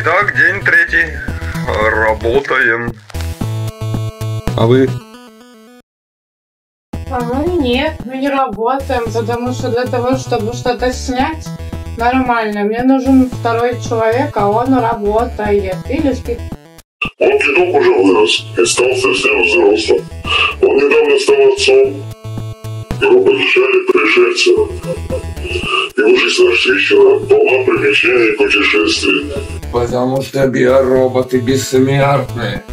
Итак, день третий. Работаем. А вы? А мы нет, мы не работаем, потому что для того, чтобы что-то снять нормально, мне нужен второй человек, а он работает. Или спит. Он дедок уже вырос и стал совсем взрослым. Он недавно стал отцом. Его похищали пришельцы. Его жизнь насыщена, полна приключений и путешествий. Потому что биороботы бессмертные.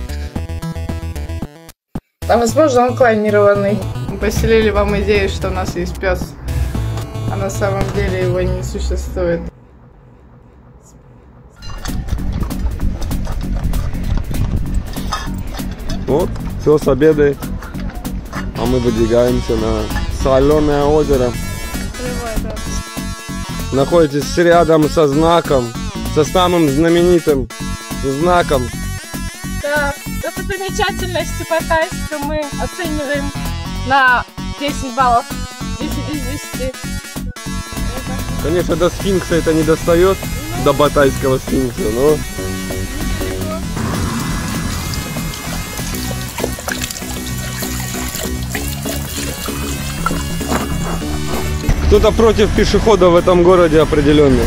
А возможно, он клонированный. Мы поселили вам идею, что у нас есть пес, а на самом деле его не существует. Вот, все с обеда. А мы выдвигаемся на соленое озеро. Находитесь рядом со знаком, со самым знаменитым знаком. Да, достопримечательности Батайска мы оцениваем на 10 баллов. 10 из 10. Конечно, до сфинкса это не достает, до батайского сфинкса, но... Кто-то против пешехода в этом городе определенно.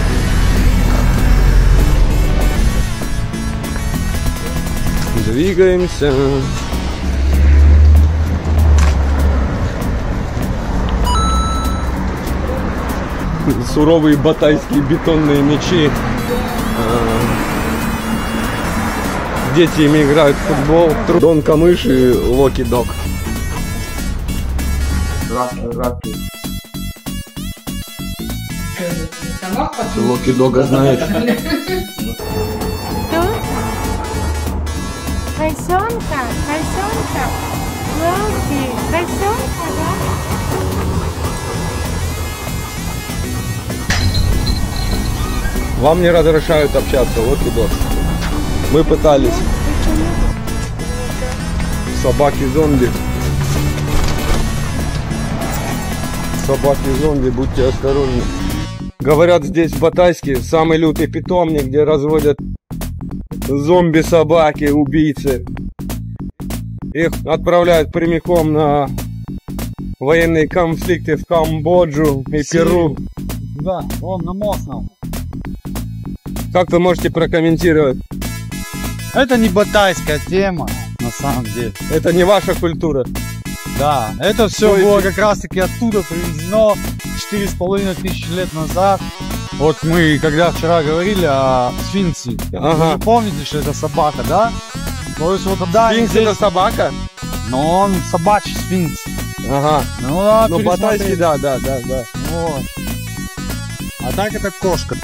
Двигаемся. Суровые батайские бетонные мячи. Дети ими играют в футбол. Дон Камыш и Локи Дог. Локи Дога знаешь? Кальсонка, кальсонка, Локи, кальсонка, да? Вам не разрешают общаться, Локи Дог. Мы пытались. Собаки-зомби. Собаки-зомби, будьте осторожны. Говорят, здесь в Батайске самый лютый питомник, где разводят зомби-собаки, убийцы. Их отправляют прямиком на военные конфликты в Камбоджу и Перу. Да, он на мост нам. Как вы можете прокомментировать? Это не батайская тема, на самом деле. Это не ваша культура. Да, это все было как раз таки оттуда привезено 4500 лет назад. Вот мы, когда вчера говорили о сфинксе, Ага. вы помните, что это собака, да? То есть вот тогда Сфинкс здесь... это собака? Но он собачий сфинкс. Ага. Ну да, Ну батайский, да. Вот. А так это кошка.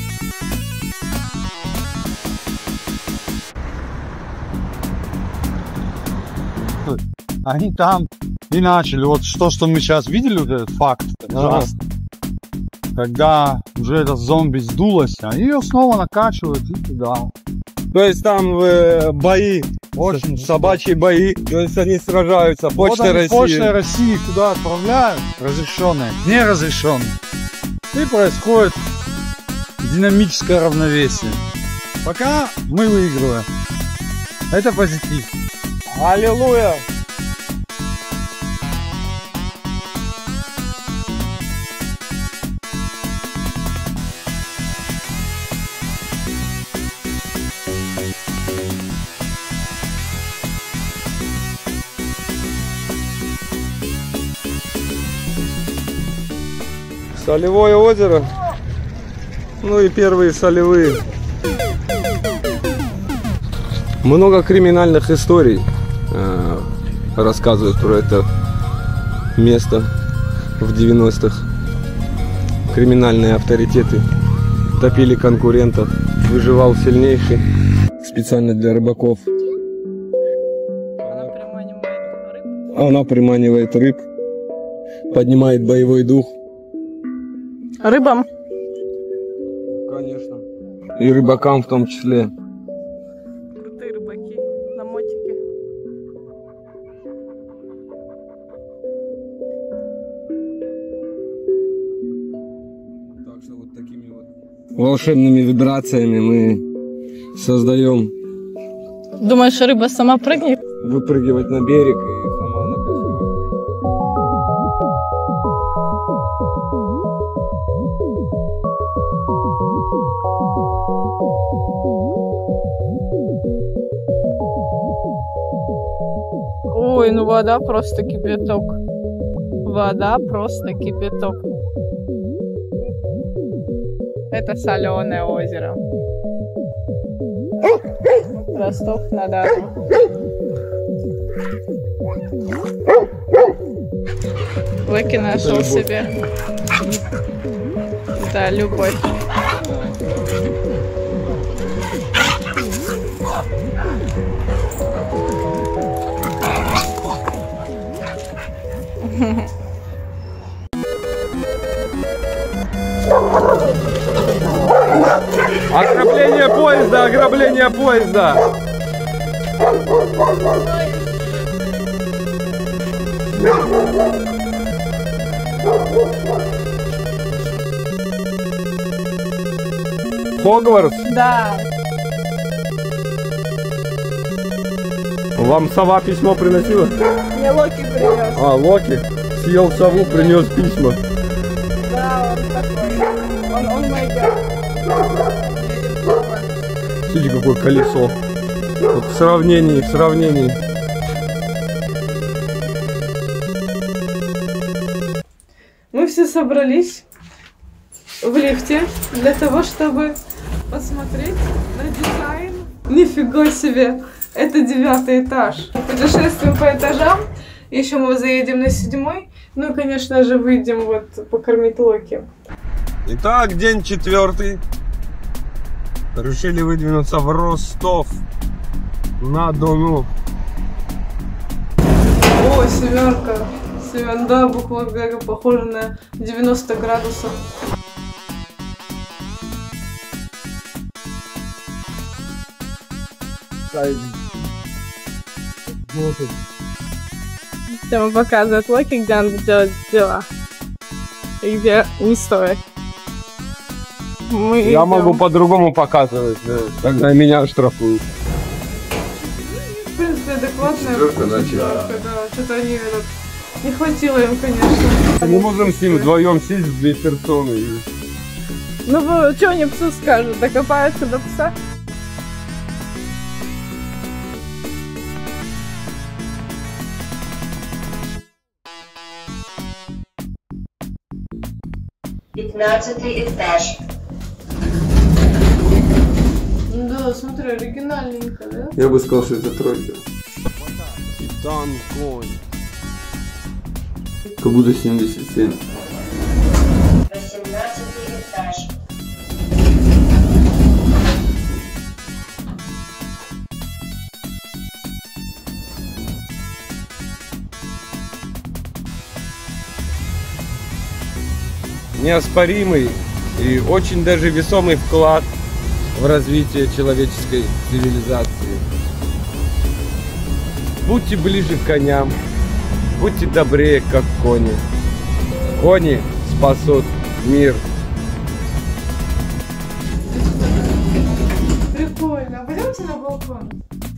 Они там и начали. Вот то, что мы сейчас видели, вот этот факт, ужасный. Когда уже этот зомби сдулось, они ее снова накачивают и туда. То есть там бои, Очень собачьи бои, то есть они сражаются. Почта вот России. Почта России их туда отправляют, разрешенные, неразрешенные. И происходит динамическое равновесие. Пока мы выигрываем. Это позитив. Аллилуйя! Солевое озеро. Ну и первые солевые. Много криминальных историй рассказывают про это место в 90-х. Криминальные авторитеты топили конкурентов. Выживал сильнейший. Специально для рыбаков. Она приманивает рыб. Поднимает боевой дух. Рыбам? Конечно. И рыбакам в том числе. Крутые рыбаки на мотике. Так что вот такими вот волшебными вибрациями мы создаем Думаешь, рыба сама прыгнет? выпрыгивать на берег и сама на костер. Ой, ну вода просто кипяток. Вода просто кипяток. Это соленое озеро. Ростов-на-Дону. Лыки нашел себе. Да, любовь. Ограбление поезда! Ограбление поезда! Хогвартс? Да. Вам сова письмо приносила? Мне Локи привез. А, Локи съел сову, принес письма. Да, он такой. Он мой дядя. Смотрите, какое колесо. Вот в сравнении. Мы все собрались в лифте для того, чтобы посмотреть на дизайн. Нифига себе! Это 9-й этаж. Путешествуем по этажам. Еще мы заедем на 7-й. Ну и, конечно же, выйдем вот покормить Локи. Итак, день 4. Решили выдвинуться в Ростов-на-Дону. О, 7-ка. Да, буква Г похожа на 90 градусов. Тема показывает Локи, где он делает дела. И где не стоит. Я могу по-другому показывать, когда меня штрафуют. В принципе, адекватная четверка, да. Что-то они не хватило им, конечно. Мы можем с ним вдвоем сесть в 2 персоны. Ну, что они псу скажут? Докопаются до пса? Этаж. Да, смотри, оригинальненько, да? Я бы сказал, что это 3. Титан конь. Как будто 77. 18 этаж. Неоспоримый и очень даже весомый вклад в развитие человеческой цивилизации. Будьте ближе к коням, будьте добрее, как кони. Кони спасут мир. Прикольно. Пойдемте на балкон.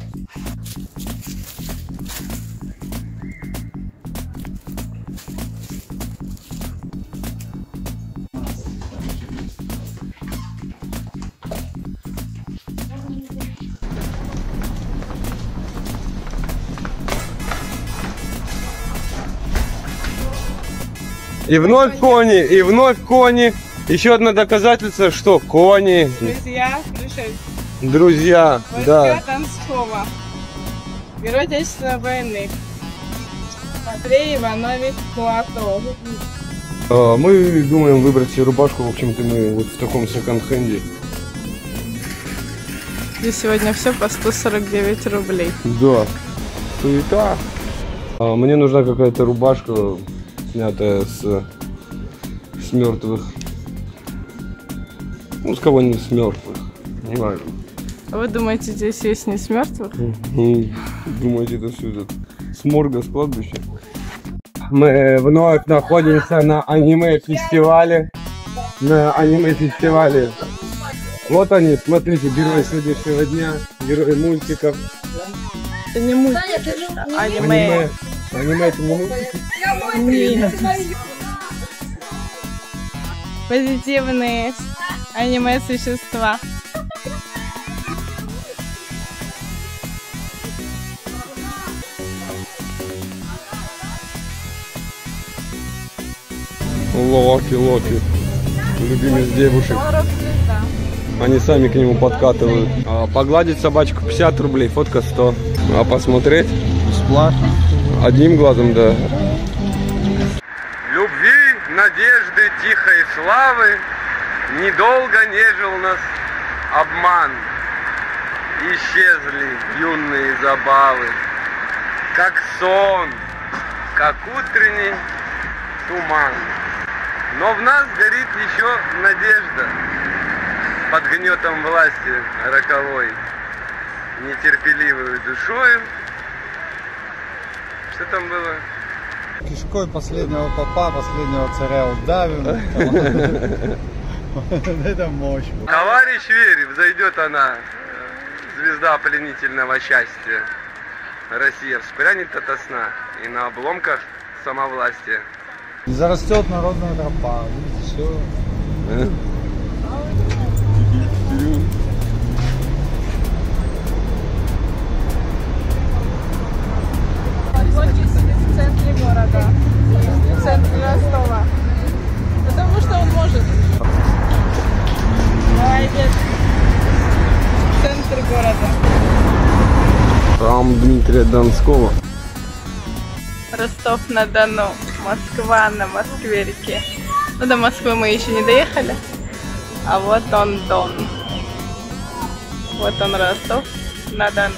И вновь кони, и вновь кони. Еще одно доказательство, что кони. Друзья, слушай. Друзья, да. Танцова. Герой Отечественной войны. Андрей Иванович Платов. Мы думаем выбрать себе рубашку. В общем-то, мы вот в таком секонд-хенде. И сегодня все по 149 рублей. Да. Суета. Мне нужна какая-то рубашка, снятая с мертвых. Ну, с кого-нибудь с мертвых. Не важно. А вы думаете, здесь есть не с мертвых? Думаете, это все этот с морга, с кладбища? Мы вновь находимся на аниме-фестивале. На аниме-фестивале Вот они, смотрите, герои сегодняшнего дня, герои мультиков. Это не мультик, аниме. Аниме это не мультики? Позитивные аниме-существа. Локи. Любимец девушек. Они сами к нему подкатывают. Погладить собачку 50 рублей, фотка 100. А посмотреть? Бесплатно. Одним глазом, да. Любви, надежды, тихой славы недолго нежил нас обман. Исчезли юные забавы, как сон, как утренний туман. Но в нас горит еще надежда под гнетом власти роковой, нетерпеливую душою. Что там было? Кишкой последнего попа, последнего царя удавим. Это мощь. Товарищ, верь, взойдет она, звезда пленительного счастья. Россия вспрянет ото сна и на обломках самовластия. И зарастет народная тропа. Видите, все. В центре города, в центре Ростова. Потому что он может. Молодец. Центр города. Храм Дмитрия Донского. Ростов-на-Дону. Москва на Москве-реке. Ну, до Москвы мы еще не доехали. А вот он Дон. Вот он Ростов-на-Дону.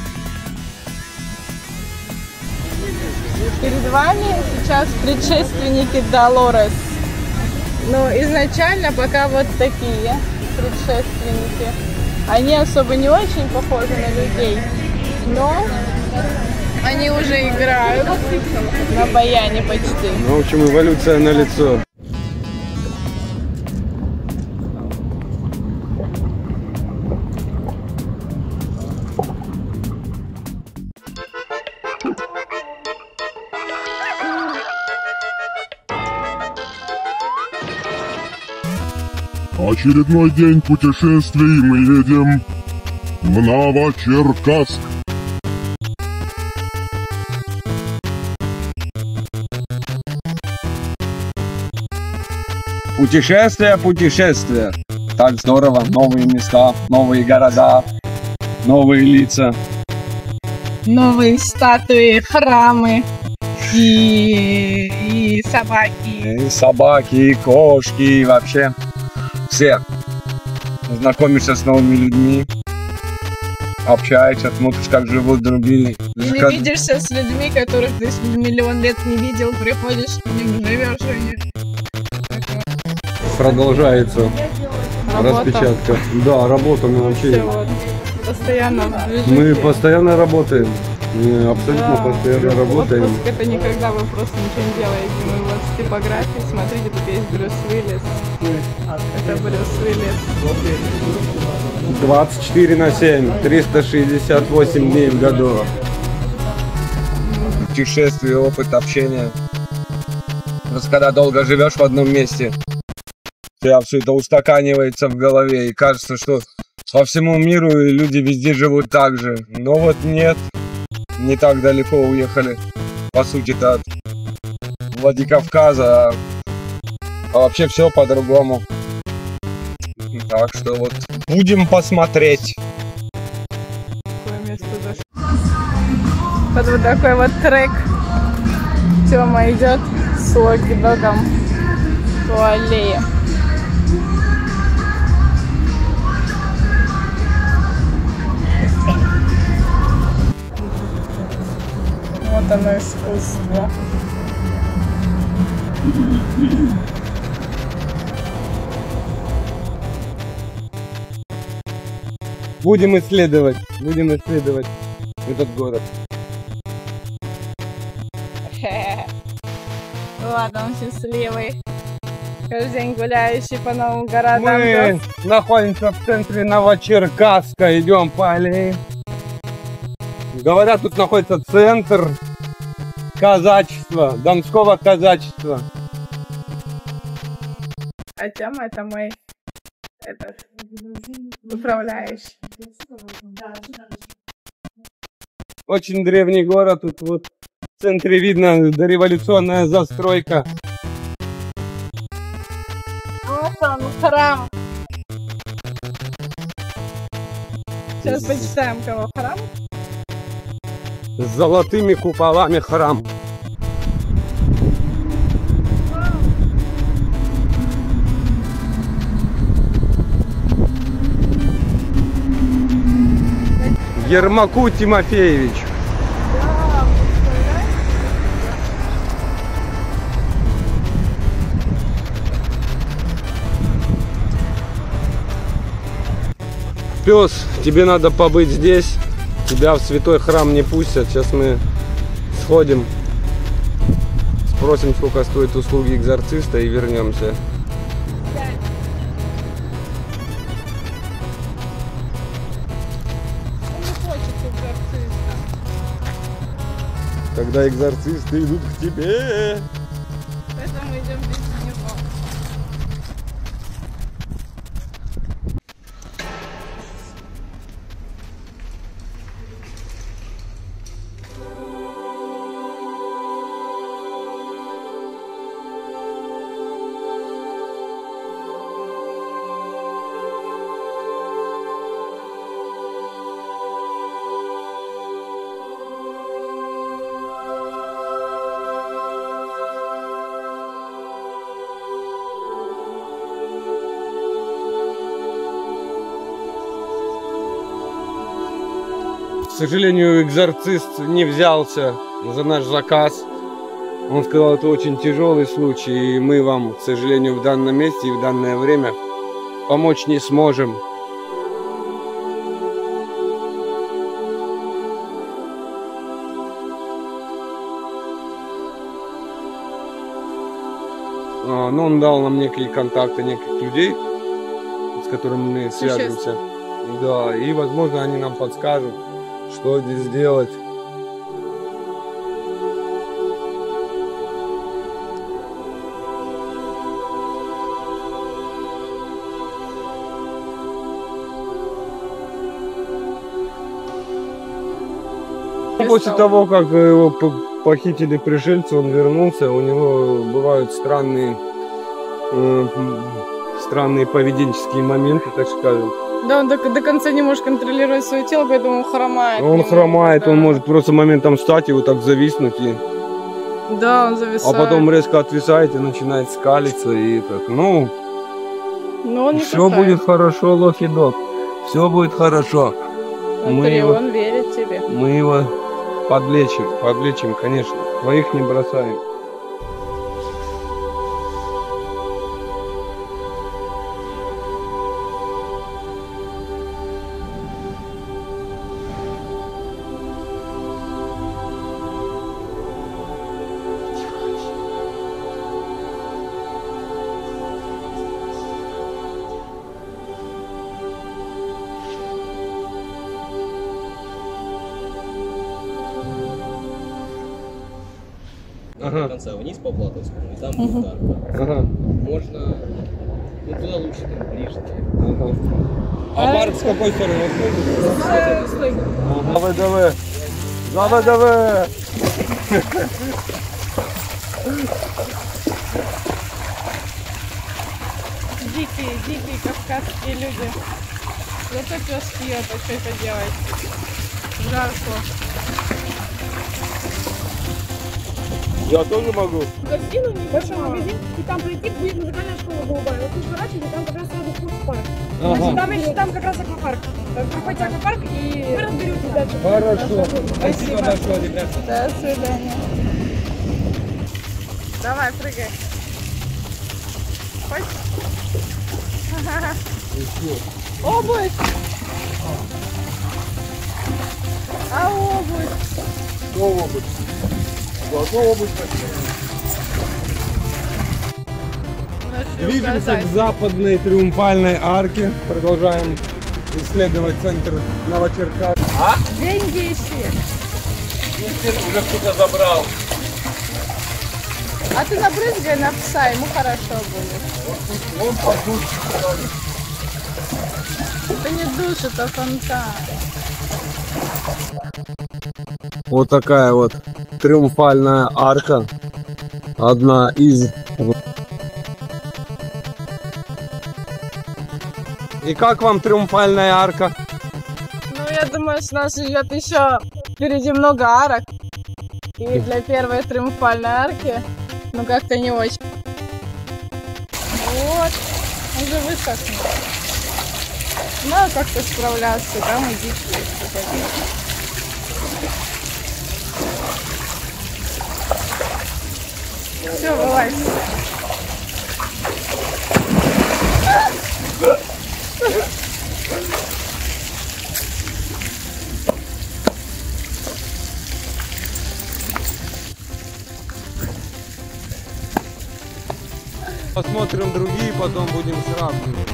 Перед вами сейчас предшественники Долорес. Ну, изначально пока вот такие предшественники. Они особо не очень похожи на людей, но они уже играют на баяне почти. Ну, в общем, эволюция налицо. Очередной день путешествий мы едем в Новочеркасск. Путешествия. Так здорово. Новые места, новые города, новые лица. Новые статуи, храмы и собаки. И собаки, и кошки, и вообще все. Знакомишься с новыми людьми, общаешься, смотришь, как живут другие. Или видишься с людьми, которых ты миллион лет не видел, приходишь к ним, живешь у них. Продолжается распечатка. Да, работа мы вообще. Все, вот, постоянно в движении. Мы постоянно работаем. Мы абсолютно постоянно работаем. Отпуск это никогда вы просто ничего не делаете. Мы вот с типографией, смотрите, тут есть Брюс Уиллис. Это Брюс Уиллис. 24/7, 368 дней в году. Путешествие, опыт общения. Просто когда долго живешь в одном месте, у тебя все это устаканивается в голове, и кажется, что по всему миру люди везде живут так же. Но вот нет, не так далеко уехали, по сути-то, от Владикавказа, а вообще все по-другому. Так что вот будем посмотреть. Какое место зашло. Вот такой вот трек. Тёма идет с локи-догом по аллее. Вот оно искусство. Будем исследовать этот город. Ладно, он счастливый. Каждый день гуляющий по новым городам. Мы находимся в центре Новочеркасска, идем по аллее. Говорят, тут находится центр казачества, донского казачества. А Тёма это мой управляющий. Очень древний город, тут вот в центре видно дореволюционная застройка. Вот он, храм. Сейчас почитаем, кого храм. С золотыми куполами храм. Ермаку Тимофеевичу. Пес, тебе надо побыть здесь. Тебя в святой храм не пустят. Сейчас мы сходим, спросим, сколько стоят услуги экзорциста, и вернемся. Когда экзорцисты идут к тебе. Поэтому идем без него. К сожалению, экзорцист не взялся за наш заказ. Он сказал, это очень тяжелый случай, и мы вам, к сожалению, в данном месте и в данное время помочь не сможем. Но он дал нам некие контакты неких людей, с которыми мы свяжемся. Да, и, возможно, они нам подскажут, что здесь делать. После того, как его похитили пришельцы, он вернулся, у него бывают странные поведенческие моменты, так скажем. Да, он до конца не может контролировать свое тело, поэтому он хромает. Он хромает, да. Он может просто моментом встать и вот так зависнуть. И... Да, он зависает. А потом резко отвисает и начинает скалиться. И так, ну, он не все будет хорошо, Лохи-дог. Все будет хорошо. Смотри, он верит тебе. Мы его подлечим, конечно. Твоих не бросаем. До конца вниз по Платовскому, и там будет арка. Можно, ну туда лучше, там ближе. А парк с какой стороны? Давай. Дикие кавказские люди. Зато пес пьет, а что это делать? Жарко. Я тоже могу. В гостиную, небольшой магазин, и там пройти будет музыкальная школа голубая. Вот тут сворачивайте, там как раз сразу вход в парк. Там как раз аквапарк. Приходите в аквапарк и вы разберетесь дальше. Хорошо. Спасибо большое, ребята. До свидания. Давай, прыгай. Хочешь? Обувь! А обувь? Что обувь? Зато обувь. Движемся к западной триумфальной арке. Продолжаем исследовать центр Новочеркасска. Деньги ищи. Уже кто-то забрал. А ты набрызгай на пса, ему хорошо будет. Вон подуш. Это не душ, это фонтан. Вот такая вот триумфальная арка. Одна из. И как вам триумфальная арка? Ну, я думаю, с нас ждет еще впереди много арок. И для первой триумфальной арки, ну, как-то не очень. Вот, уже высохнет. Надо как-то справляться, там и дичь. Все, вылазь. Посмотрим другие, потом будем сравнивать.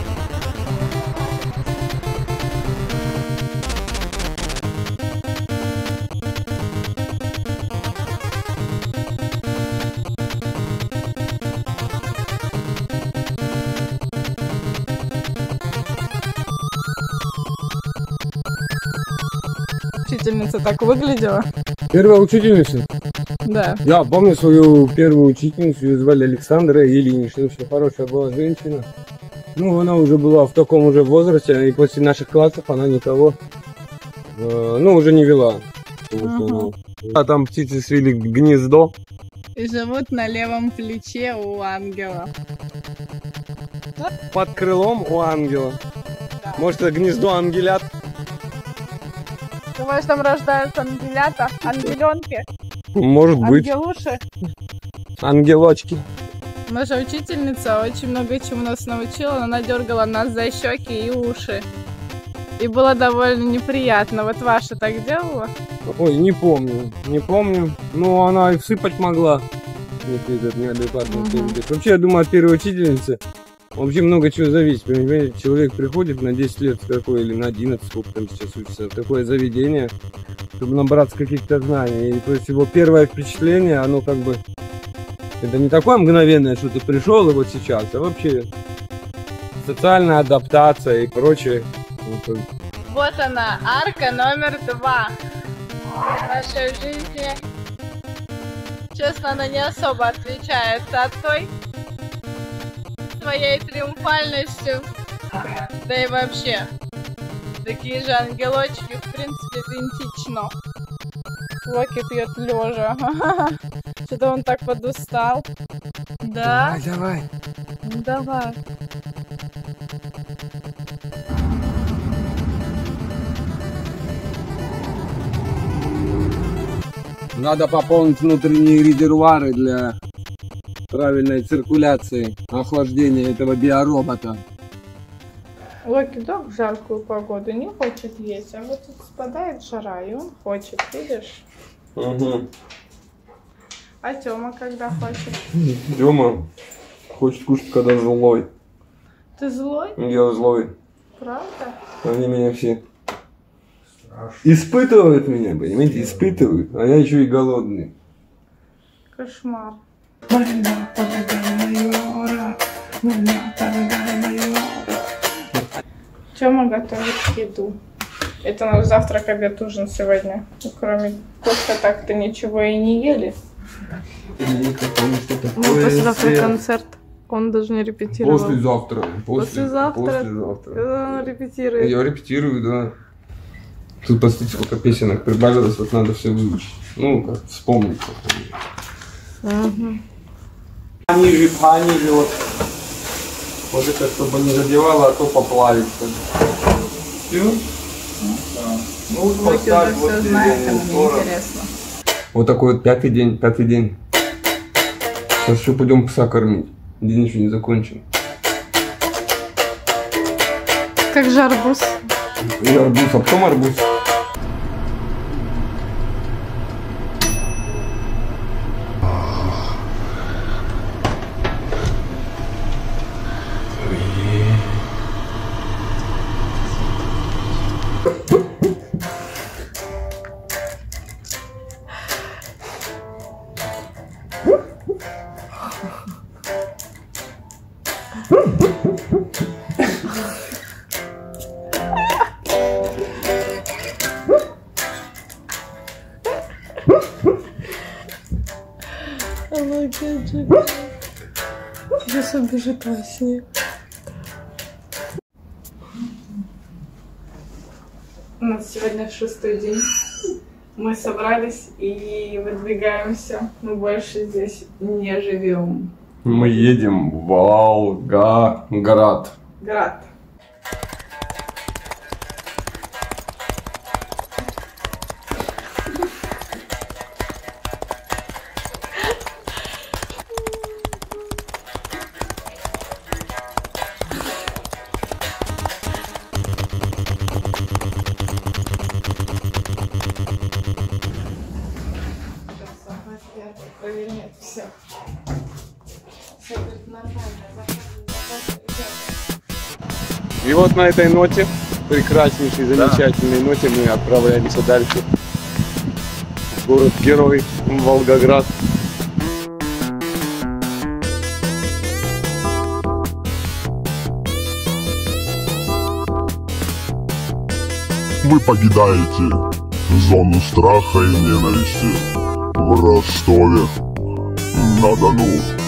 Учительница так выглядела. Первая учительница? Да. Я помню свою первую учительницу, ее звали Александра Ильинична, очень хорошая была женщина. Ну, она уже была в таком уже возрасте, и после наших классов она никого, ну, уже не вела. А там птицы свили гнездо. И живут на левом плече у ангела. Под крылом у ангела. Да. Может, это гнездо ангелят? Думаешь, там рождаются ангелята, ангеленки? Может быть. Ангелуши? Ангелочки. Наша учительница очень много чему нас научила, но она дергала нас за щеки и уши. И было довольно неприятно. Вот ваша так делала? Ой, не помню. Ну, она и всыпать могла. Если этот неадекватный перебег. Вообще, я думаю, от первой учительницы вообще много чего зависит. Понимаете, человек приходит на 10 лет в такое, или на 11, сколько там сейчас учится, в такое заведение, чтобы набраться каких-то знаний. И то есть его первое впечатление, оно как бы, это не такое мгновенное, что ты пришел и вот сейчас, а вообще социальная адаптация и прочее. Вот она, арка номер 2 в нашей жизни. Честно, она не особо отличается от той своей триумфальностью. Да и вообще, такие же ангелочки, в принципе, идентично. Локи пьет лежа. Что-то он так подустал. Да? Давай. Ну, давай. Надо пополнить внутренние резервуары для правильной циркуляции, охлаждения этого биоробота. Локи-дог в жаркую погоду не хочет есть, а вот тут спадает жара, и он хочет, видишь? Угу. А Тёма когда хочет? Тёма хочет кушать, когда злой. Ты злой? Я злой. Правда? Они меня все испытывают меня, понимаете, испытывают, а я еще и голодный. Кошмар. Тёма готовит еду. Это наш завтрак, обед, ужин сегодня. Ну, кроме кофе так-то ничего и не ели. Мы послезавтра концерт. Он даже не репетировал. Послезавтра. Послезавтра. Он репетирует. Я репетирую, да. Тут посмотрите, сколько песенок прибавилось, вот надо все выучить. Ну, как вспомнить. Пониже, вот. Вот это, чтобы не задевало, а то поплавится. Все? Ну, вот поставь, вот все знает, интересно. Вот такой вот пятый день. Сейчас еще пойдем пса кормить. День еще не закончен. Как же арбуз? И арбуз, а потом арбуз. Сейчас убежит во сне. У нас сегодня 6-й день. Мы собрались и выдвигаемся. Мы больше здесь не живем. Мы едем в Волгоград. Град. Проверяет все. Все будет нормально. И вот на этой ноте, прекраснейшей, замечательной ноте, мы отправляемся дальше в город-герой Волгоград. Вы покидаете зону страха и ненависти в Ростове-на-Дону.